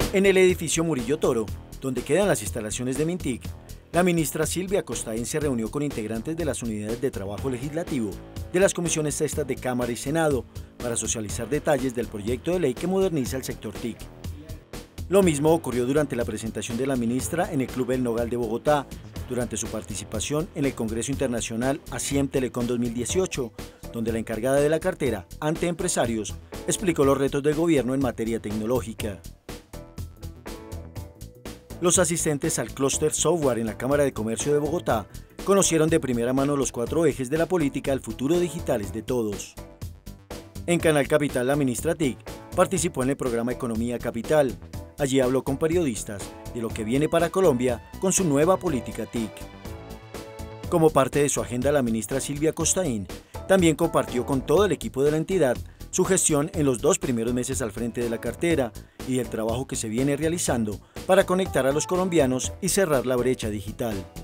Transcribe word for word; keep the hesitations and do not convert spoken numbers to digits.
En el edificio Murillo Toro, donde quedan las instalaciones de Mintic, la ministra Silvia Costaín se reunió con integrantes de las unidades de trabajo legislativo de las comisiones sextas de Cámara y Senado para socializar detalles del proyecto de ley que moderniza el sector T I C. Lo mismo ocurrió durante la presentación de la ministra en el Club El Nogal de Bogotá, durante su participación en el Congreso Internacional ASIEM Telecom dos mil dieciocho, donde la encargada de la cartera ante empresarios explicó los retos del gobierno en materia tecnológica. Los asistentes al clúster software en la Cámara de Comercio de Bogotá conocieron de primera mano los cuatro ejes de la política del futuro digital es de todos. En Canal Capital, la ministra T I C participó en el programa Economía Capital. Allí habló con periodistas de lo que viene para Colombia con su nueva política T I C. Como parte de su agenda, la ministra Silvia Costaín también compartió con todo el equipo de la entidad su gestión en los dos primeros meses al frente de la cartera y el trabajo que se viene realizando para conectar a los colombianos y cerrar la brecha digital.